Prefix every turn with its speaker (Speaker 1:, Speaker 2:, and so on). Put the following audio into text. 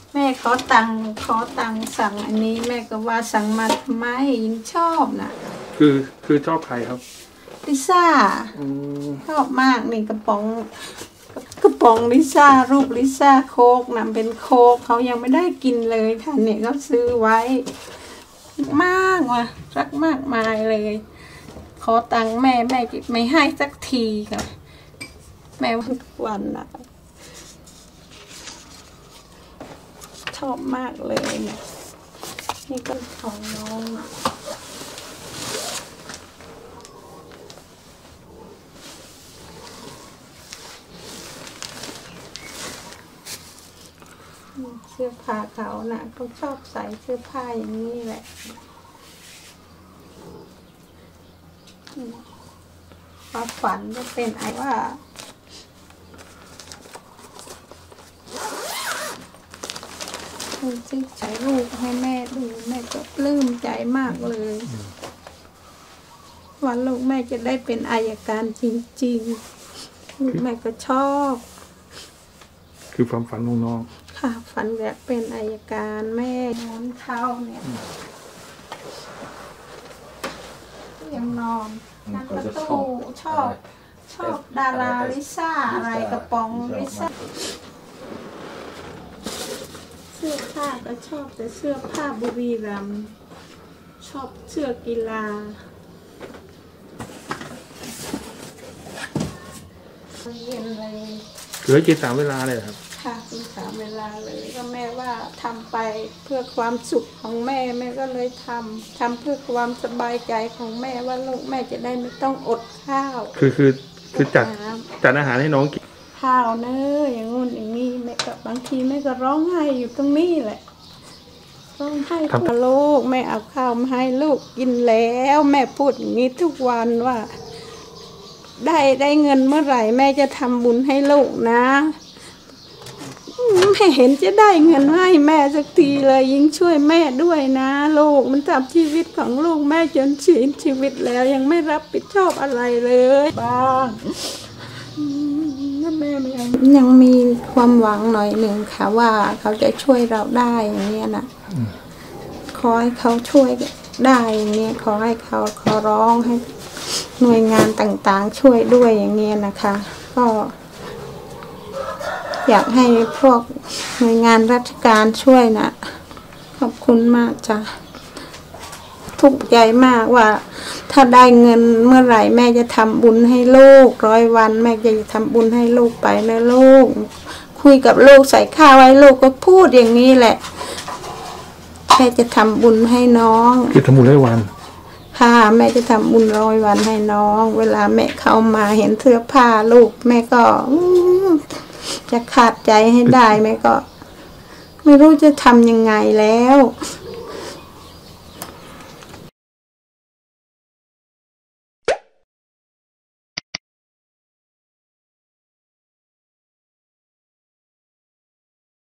Speaker 1: แม่ขอตังค์สั่งอันนี้แม่ก็ว่าสั่งมาทำไมยิ่งชอบนะ
Speaker 2: คือชอบใครครับ
Speaker 1: ลิซ่าชอบมากนี่กระป๋องลิซ่ารูปลิซ่าโค้กนะเป็นโค้กเขายังไม่ได้กินเลยค่ะเนี่ยเขาซื้อไว้มากว่ะรักมากมายเลยขอตังค์แม่ไม่ให้สักทีค่ะแม่ทุกวันนะชอบมากเลยเนี่ยนี่ก็ของน้องเสื้อผ้าเขาน่ะเขาชอบใส่เสื้อผ้าอย่างนี้แหละความฝันจะเป็นไอ้ว่าซื้อใช้ลูกให้แม่ดูแม่ก็ปลื้มใจมากเลยวันลูกแม่จะได้เป็นอัยการจริงๆลูกแม่ก็ชอบ
Speaker 2: คือความฝันของน้อง
Speaker 1: ค่ะฝันแบบเป็นอัยการแม่นอนเท้าเนี่ยยังนอนนั่นประตูชอบดาราลิซ่าอะไรกระป๋องลิซ่าเสื้อผ้าก็ชอบแต่เสื้อผ้าบุรีรัมย์ชอบเสื้อกีฬาเย็นเลย
Speaker 2: คือให้กิน3 เวลาเลยครับ
Speaker 1: ค่ะกิน3 เวลาเลยก็แม่ว่าทำไปเพื่อความสุขของแม่ก็เลยทำเพื่อความสบายใจของแม่ว่าลูกแม่จะได้ไม่ต้องอดข้าว
Speaker 2: คือจัดอาหารให้น้องกิน
Speaker 1: ข้าวเนอะอย่างงู้นอย่างนี้แม่ก็บางทีแม่ก็ร้องไห้อยู่ตรงนี้แหละร้องไห้กับลูกแม่เอาข้าวมาให้ลูกกินแล้วแม่พูดอย่างนี้ทุกวันว่าได้เงินเมื่อไหร่แม่จะทำบุญให้ลูกนะไม่เห็นจะได้เงินให้แม่สักทีเลยยิ่งช่วยแม่ด้วยนะลูกมันทำชีวิตของลูกแม่จนชีวิตแล้วยังไม่รับผิดชอบอะไรเลยบ้างแม่ยังมีความหวังหน่อยหนึ่งค่ะว่าเขาจะช่วยเราได้อย่างเงี้ยนะขอให้เขาช่วยได้อย่างเงี้ยขอให้เขาขอร้องให้หน่วยงานต่างๆช่วยด้วยอย่างเงี้ยนะคะก็อยากให้พวกหน่วยงานราชการช่วยนะขอบคุณมากจ้ะทุกข์ใจมากว่าถ้าได้เงินเมื่อไหร่แม่จะทำบุญให้ลูก100 วันแม่จะทำบุญให้ลูกไปนะลูกคุยกับลูกใส่ข้าวไว้ลูกก็พูดอย่างนี้แหละแม่จะทำบุญให้น้อง
Speaker 2: คือทำบุญ100 วัน
Speaker 1: ค่ะแม่จะทำบุญ100 วันให้น้องเวลาแม่เข้ามาเห็นเสื้อผ้าลูกแม่ก็จะขาดใจให้ได้แม่ก็ไม่รู้จะทำยังไงแล้ว